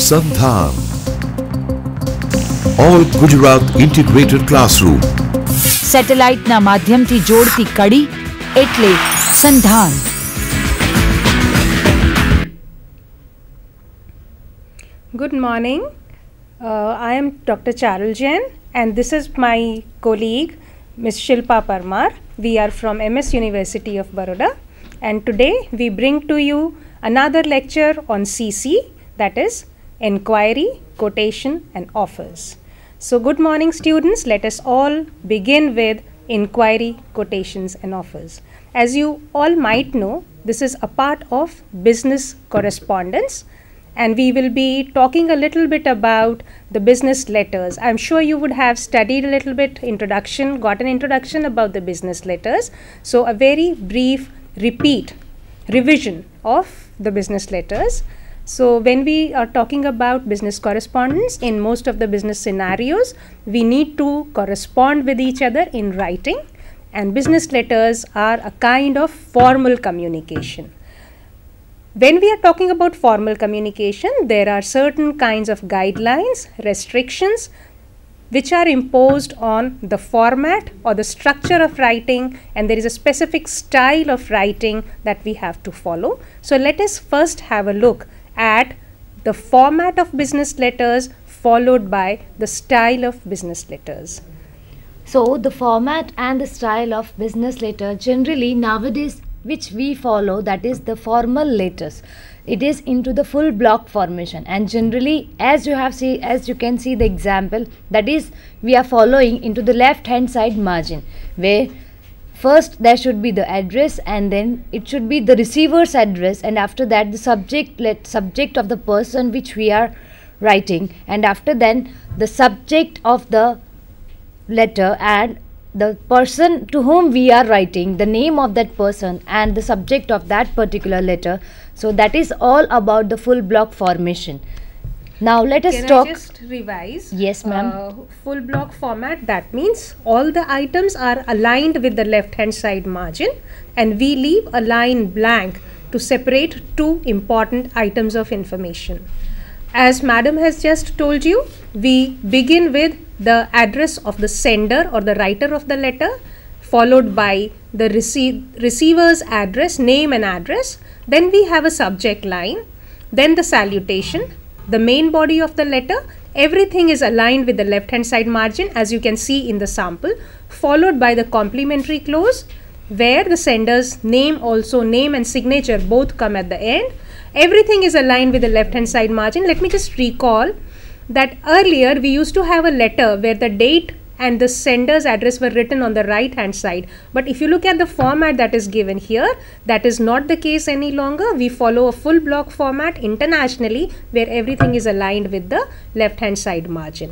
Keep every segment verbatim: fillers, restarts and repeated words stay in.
Sandhan. All Gujarat Integrated Classroom. Satellite ના માધ્યમથી જોડતી કડી એટલે સંધાન. Good morning. Uh, I am Doctor Charul Jain and this is my colleague Miss Shilpa Parmar. We are from M S University of Baroda and today we bring to you another lecture on C C, that is Enquiry, Quotation and Offers. So good morning students, let us all begin with Inquiry, Quotations and Offers. As you all might know, this is a part of business correspondence and we will be talking a little bit about the business letters. I'm sure you would have studied a little bit introduction, got an introduction about the business letters. So a very brief repeat, revision of the business letters. So when we are talking about business correspondence, in most of the business scenarios, we need to correspond with each other in writing, and business letters are a kind of formal communication. When we are talking about formal communication, there are certain kinds of guidelines, restrictions, which are imposed on the format or the structure of writing, and there is a specific style of writing that we have to follow. So let us first have a look at the format of business letters followed by the style of business letters. So the format and the style of business letter generally nowadays which we follow, that is the formal letters. It is into the full block formation and generally as you have see as you can see the example, that is we are following into the left hand side margin where first there should be the address and then it should be the receiver's address and after that the subject let subject of the person which we are writing and after then the subject of the letter and the person to whom we are writing, the name of that person and the subject of that particular letter. So that is all about the full block formation. Now let us Can talk. I just revise? Yes, ma'am. Uh, full block format, that means all the items are aligned with the left hand side margin and we leave a line blank to separate two important items of information. As madam has just told you, we begin with the address of the sender or the writer of the letter, followed by the receive, receiver's address, name and address. Then we have a subject line, then the salutation, the main body of the letter. Everything is aligned with the left hand side margin as you can see in the sample, followed by the complimentary clause where the sender's name, also name and signature both come at the end. Everything is aligned with the left hand side margin. Let me just recall that earlier we used to have a letter where the date and the sender's address were written on the right hand side, but if you look at the format that is given here, that is not the case any longer. We follow a full block format internationally where everything is aligned with the left hand side margin.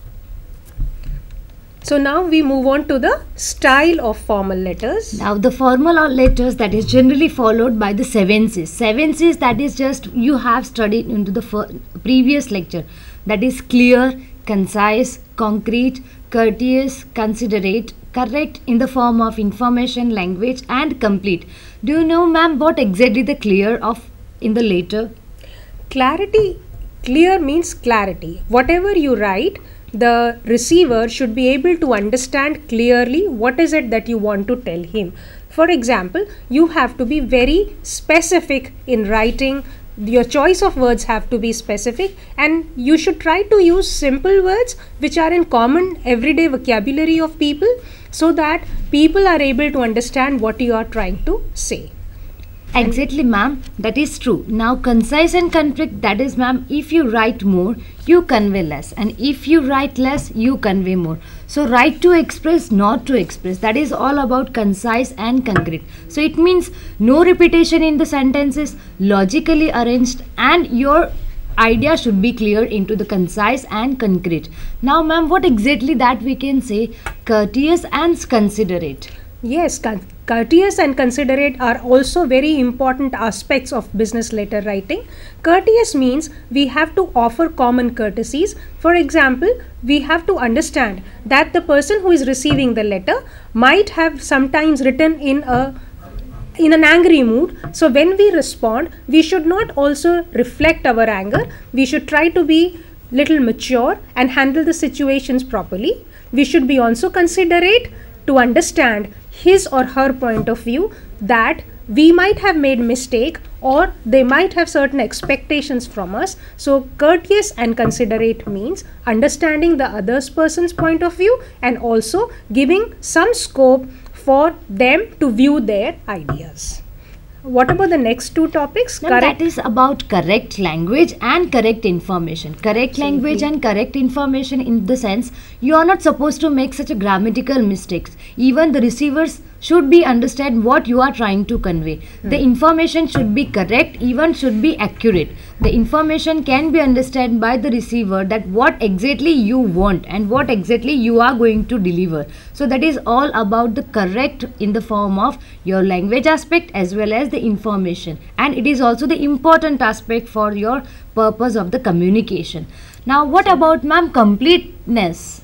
So now we move on to the style of formal letters. Now the formal letters that is generally followed by the seven C's. Seven C's that is just you have studied into the previous lecture. That is clear, concise, concrete, courteous, considerate, correct in the form of information, language and complete. Do you know ma'am what exactly the clear of in the letter? Clarity, clear means clarity. Whatever you write, the receiver should be able to understand clearly what is it that you want to tell him. For example, you have to be very specific in writing. Your choice of words have to be specific and you should try to use simple words which are in common everyday vocabulary of people so that people are able to understand what you are trying to say. Exactly ma'am, that is true. Now concise and concrete, that is ma'am, if you write more you convey less and if you write less you convey more. So write to express, not to express, that is all about concise and concrete. So it means no repetition in the sentences, logically arranged and your idea should be clear into the concise and concrete. Now ma'am, what exactly that we can say? Courteous and considerate. Yes, courteous and considerate are also very important aspects of business letter writing. Courteous means we have to offer common courtesies. For example, we have to understand that the person who is receiving the letter might have sometimes written in a in an angry mood. So when we respond, we should not also reflect our anger. We should try to be little mature and handle the situations properly. We should be also considerate to understand his or her point of view, that we might have made mistake or they might have certain expectations from us. So courteous and considerate means understanding the other person's point of view and also giving some scope for them to view their ideas. What about the next two topics? Ma'am, that is about correct language and correct information. Correct language and correct information in the sense you are not supposed to make such a grammatical mistakes. Even the receivers should be understand what you are trying to convey. Hmm. The information should be correct, even should be accurate. The information can be understood by the receiver that what exactly you want and what exactly you are going to deliver. So that is all about the correct in the form of your language aspect as well as the information, and it is also the important aspect for your purpose of the communication. Now what about, ma'am, completeness?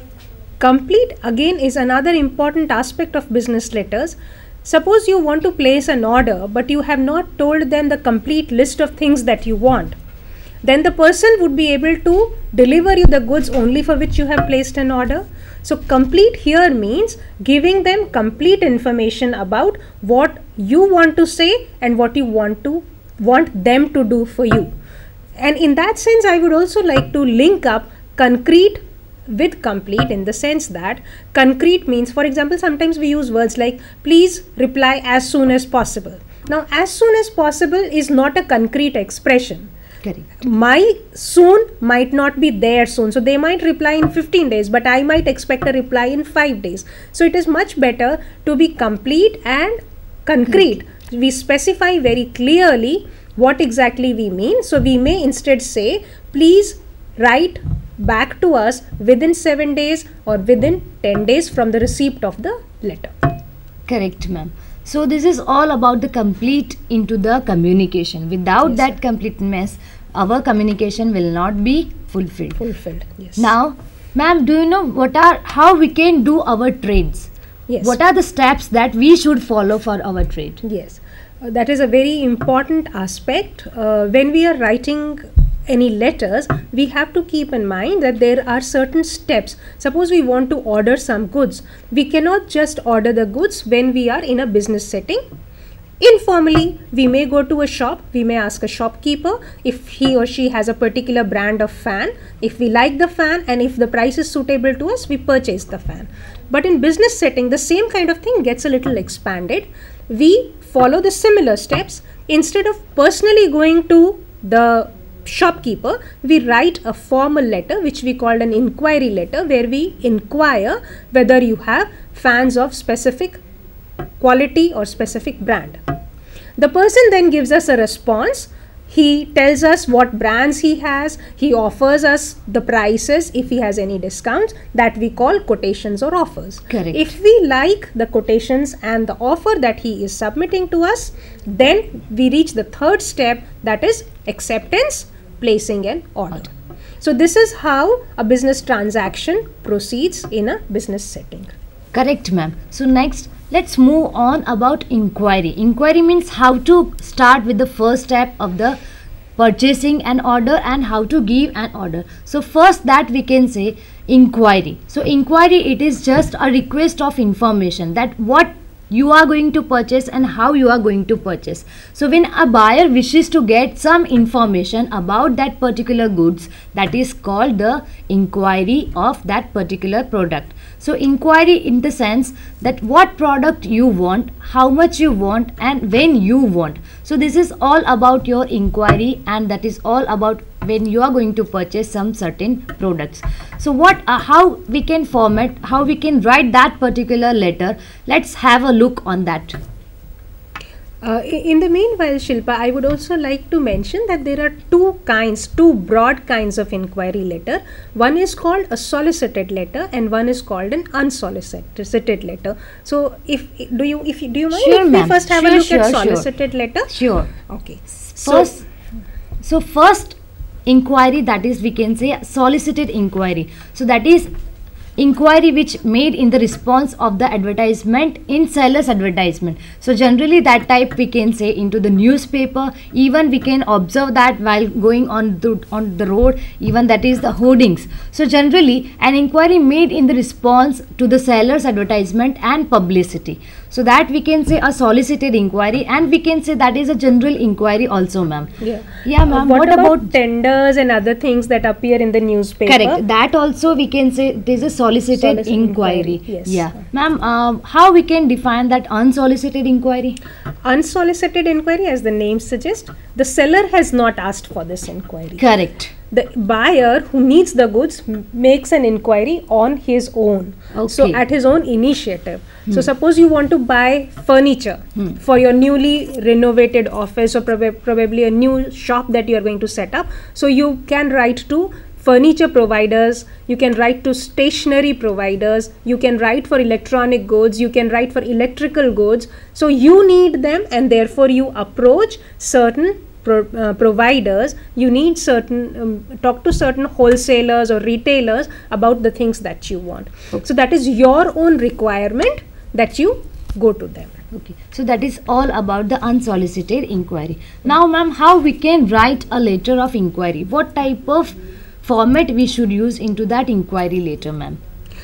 Complete again is another important aspect of business letters. Suppose you want to place an order but you have not told them the complete list of things that you want. Then the person would be able to deliver you the goods only for which you have placed an order. So complete here means giving them complete information about what you want to say and what you want to want them to do for you. And in that sense, I would also like to link up concrete with complete, in the sense that concrete means, for example, sometimes we use words like please reply as soon as possible. Now, as soon as possible is not a concrete expression. Correct. My soon might not be there soon. So they might reply in fifteen days, but I might expect a reply in five days. So it is much better to be complete and concrete. Mm-hmm. We specify very clearly what exactly we mean. So we may instead say, please write back to us within seven days or within ten days from the receipt of the letter. Correct, ma'am. So this is all about the complete into the communication. Without yes, that sir. completeness, our communication will not be fulfilled. Fulfilled, yes. Now, ma'am, do you know what are how we can do our trades? Yes. What are the steps that we should follow for our trade? Yes, uh, that is a very important aspect. Uh, when we are writing any letters, we have to keep in mind that there are certain steps. Suppose we want to order some goods. We cannot just order the goods when we are in a business setting. Informally, we may go to a shop, we may ask a shopkeeper if he or she has a particular brand of fan. If we like the fan and if the price is suitable to us, we purchase the fan. But in business setting, the same kind of thing gets a little expanded. We follow the similar steps. Instead of personally going to the shopkeeper, we write a formal letter which we call an inquiry letter, where we inquire whether you have fans of specific quality or specific brand. The person then gives us a response. He tells us what brands he has. He offers us the prices if he has any discounts, that we call quotations or offers. Correct. If we like the quotations and the offer that he is submitting to us, then we reach the third step, that is acceptance, placing an order. So this is how a business transaction proceeds in a business setting. Correct, ma'am. So next, let's move on about inquiry. Inquiry means how to start with the first step of the purchasing an order and how to give an order. So first that we can say inquiry. So inquiry, it is just a request of information that what you are going to purchase and how you are going to purchase. So when a buyer wishes to get some information about that particular goods, that is called the inquiry of that particular product. So inquiry in the sense that what product you want, how much you want, and when you want. So this is all about your inquiry, and that is all about when you are going to purchase some certain products. So what uh, how we can format, how we can write that particular letter, let's have a look on that. Uh, in the meanwhile, Shilpa, I would also like to mention that there are two kinds, two broad kinds of inquiry letter. One is called a solicited letter and one is called an unsolicited letter. So, if do you if you, do you mind sure, if we first have sure, a look sure, at solicited sure. letter? Sure. Okay. First, so, so first inquiry, that is we can say solicited inquiry. So that is inquiry which made in the response of the advertisement in seller's advertisement. So generally that type we can say into the newspaper, even we can observe that while going on the, on the road, even that is the hoardings. So generally an inquiry made in the response to the seller's advertisement and publicity. So that we can say a solicited inquiry, and we can say that is a general inquiry also, ma'am. Yeah. Yeah, ma'am. What, What, about, about tenders and other things that appear in the newspaper? Correct. That also we can say it is a solicited, Solicited inquiry. inquiry, yes. Yeah. Ma'am, um, how we can define that unsolicited inquiry? Unsolicited inquiry, as the name suggests, the seller has not asked for this inquiry. Correct. The buyer who needs the goods m- makes an inquiry on his own. So Okay. at his own initiative. So suppose you want to buy furniture Hmm. for your newly renovated office, or prob- probably a new shop that you are going to set up. So you can write to furniture providers, you can write to stationery providers, you can write for electronic goods, you can write for electrical goods. So you need them, and therefore you approach certain Pro, uh, providers. You need certain um, talk to certain wholesalers or retailers about the things that you want. So that is your own requirement that you go to them. Okay. So that is all about the unsolicited inquiry. Now, ma'am, how we can write a letter of inquiry? What type of format we should use into that inquiry letter, ma'am?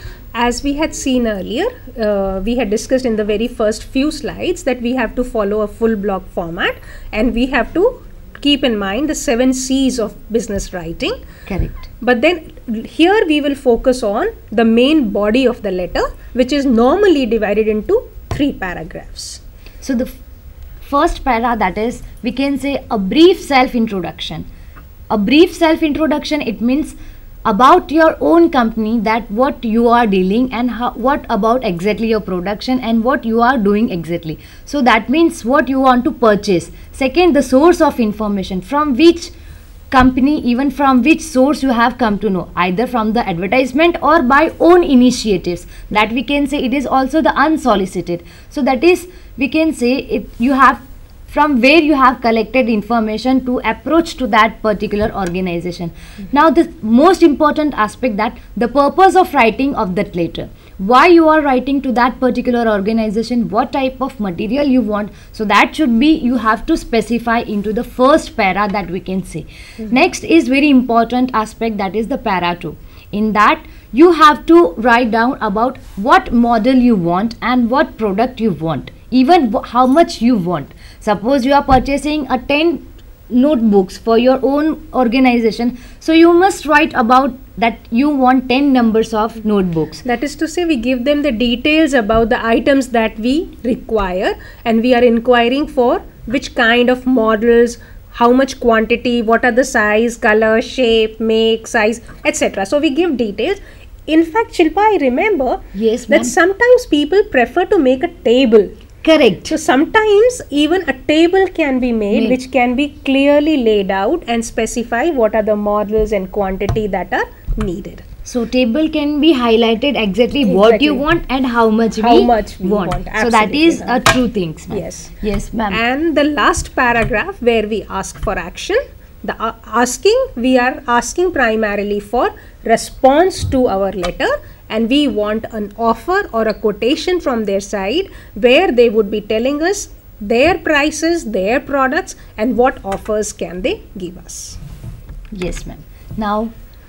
As we had seen earlier, uh, we had discussed in the very first few slides that we have to follow a full block format, and we have to keep in mind the seven C's of business writing. Correct. But then here we will focus on the main body of the letter, which is normally divided into three paragraphs. So the f- first para, that is, we can say a brief self-introduction. A brief self-introduction, it means about your own company, that what you are dealing and how, what about exactly your production and what you are doing exactly. So that means what you want to purchase. Second, the source of information, from which company, even from which source you have come to know, either from the advertisement or by own initiatives. That we can say it is also the unsolicited. So that is, we can say it, you have from where you have collected information to approach to that particular organization. Mm-hmm. Now the most important aspect, that the purpose of writing of that letter, why you are writing to that particular organization, what type of material you want. So that should be, you have to specify into the first para that we can say. Mm-hmm. Next is very important aspect, that is the para two. In that you have to write down about what model you want and what product you want, even w- how much you want. Suppose you are purchasing a ten notebooks for your own organization, so you must write about that you want ten numbers of notebooks. That is to say, we give them the details about the items that we require, and we are inquiring for which kind of models, how much quantity, what are the size, color, shape, make, size, et cetera. So we give details. In fact, Shilpa, I remember Yes, that ma'am. sometimes people prefer to make a table. Correct. So sometimes even a table can be made, Made. which can be clearly laid out and specify what are the models and quantity that are needed. So table can be highlighted exactly, what you Exactly. want and how much How we much we want. So that Absolutely, is ma'am. a true things, ma'am. Yes. Yes, ma'am. And the last paragraph where we ask for action, the uh, asking, we are asking primarily for response to our letter, and we want an offer or a quotation from their side where they would be telling us their prices, their products, and what offers can they give us. Yes, ma'am. Now,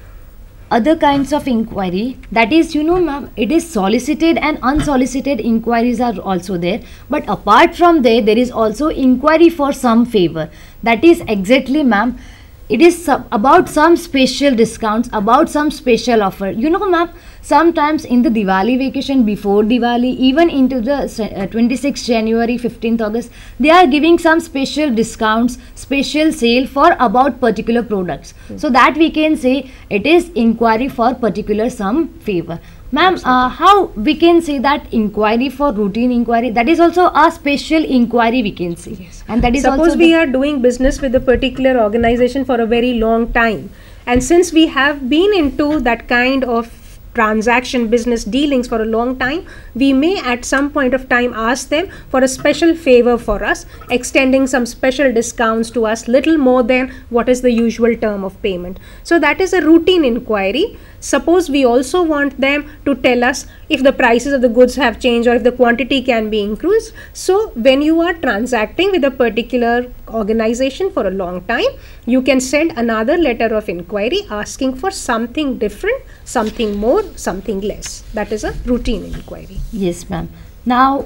other kinds of inquiry, that is, you know, ma'am, it is solicited and unsolicited inquiries are also there. But apart from there, there is also inquiry for some favor. That is exactly, ma'am, it is sub- about some special discounts, about some special offer. You know, ma'am, sometimes in the Diwali vacation, before Diwali, even into the uh, twenty-sixth January, fifteenth August, they are giving some special discounts, special sale for about particular products. Mm. So that we can say it is inquiry for particular some favor. Ma'am, uh, how we can say that inquiry for routine inquiry, that is also a special inquiry we can say. Yes. And that is Suppose also we the- are doing business with a particular organization for a very long time, and since we have been into that kind of transaction business dealings for a long time, we may at some point of time ask them for a special favor for us, extending some special discounts to us, little more than what is the usual term of payment. So that is a routine inquiry. Suppose we also want them to tell us if the prices of the goods have changed or if the quantity can be increased. So when you are transacting with a particular organization for a long time, you can send another letter of inquiry asking for something different, something more, something less. That is a routine inquiry. Yes, ma'am. Now,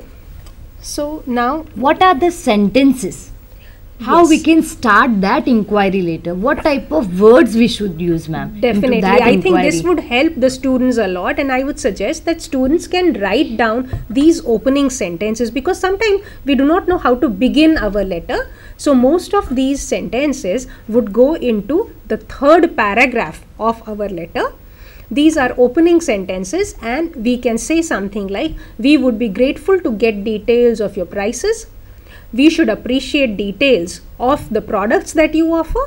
so now what are the sentences? How Yes. we can start that inquiry later? What type of words we should use, ma'am? into Definitely. that I think this inquiry? would help the students a lot, and I would suggest that students can write down these opening sentences, because sometimes we do not know how to begin our letter. So most of these sentences would go into the third paragraph of our letter. These are opening sentences, and we can say something like, we would be grateful to get details of your prices. We should appreciate details of the products that you offer.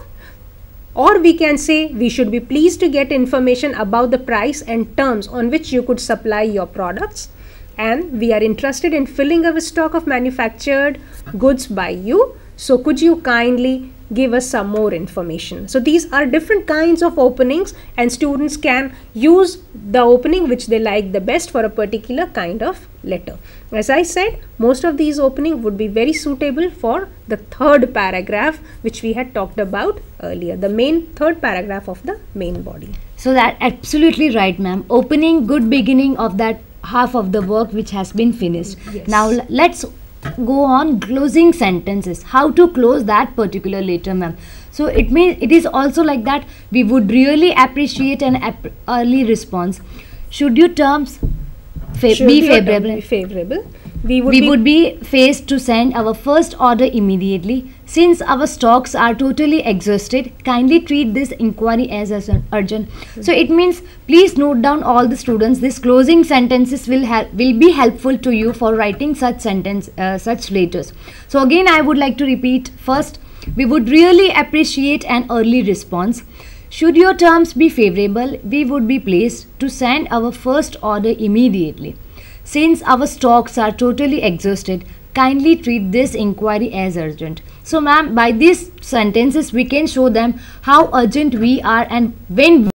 Or we can say, we should be pleased to get information about the price and terms on which you could supply your products. And we are interested in filling our stock of manufactured goods by you. So could you kindly give us some more information? So these are different kinds of openings, and students can use the opening which they like the best for a particular kind of letter. As I said, most of these openings would be very suitable for the third paragraph which we had talked about earlier, the main third paragraph of the main body. So that absolutely right, ma'am. Opening, good beginning of that half of the work which has been finished. Yes. Now l- let's go on closing sentences. How to close that particular letter, ma'am? So it means it is also like that. We would really appreciate an ap- early response. Should your terms fa- Should be your term favorable? be favorable, we would we be would be faced to send our first order immediately. Since our stocks are totally exhausted, kindly treat this inquiry as, as an urgent. So it means, please note down all the students. This closing sentences will help will be helpful to you for writing such sentence uh, such letters. So again, I would like to repeat. First, we would really appreciate an early response. Should your terms be favorable, we would be pleased to send our first order immediately. Since our stocks are totally exhausted, kindly treat this inquiry as urgent. So ma'am, by these sentences we can show them how urgent we are and when